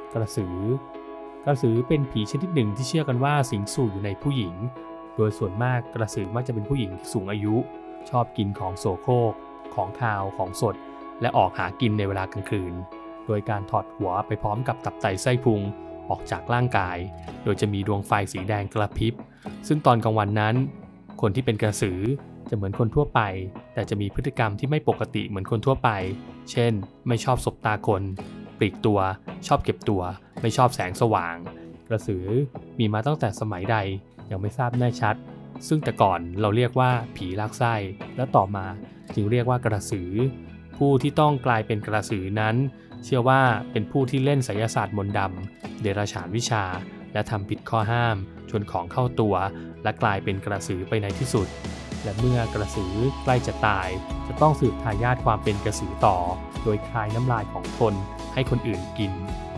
กระสือเป็นผีชนิดหนึ่งที่เชื่อกันว่าสิงสู่อยู่ในผู้หญิงโดยส่วนมากกระสือมักจะเป็นผู้หญิงที่สูงอายุชอบกินของโสโครกของคาวของสดและออกหากินในเวลากลางคืนโดยการถอดหัวไปพร้อมกับตับไตไส้พุงออกจากร่างกายโดยจะมีดวงไฟสีแดงกระพริบซึ่งตอนกลางวันนั้นคนที่เป็นกระสือจะเหมือนคนทั่วไปแต่จะมีพฤติกรรมที่ไม่ปกติเหมือนคนทั่วไปเช่นไม่ชอบสบตาคนปลีกตัวชอบเก็บตัวไม่ชอบแสงสว่างกระสือมีมาตั้งแต่สมัยใดยังไม่ทราบแน่ชัดซึ่งแต่ก่อนเราเรียกว่าผีลากไส้และต่อมาจึงเรียกว่ากระสือผู้ที่ต้องกลายเป็นกระสือนั้นเชื่อว่าเป็นผู้ที่เล่นไสยศาสตร์มนต์ดำเดรัจฉานวิชาและทำผิดข้อห้ามชวนของเข้าตัวและกลายเป็นกระสือไปในที่สุดและเมื่อกระสือใกล้จะตายจะต้องสืบทายาทความเป็นกระสือต่อโดยคายน้ำลายของตนให้คนอื่นกิน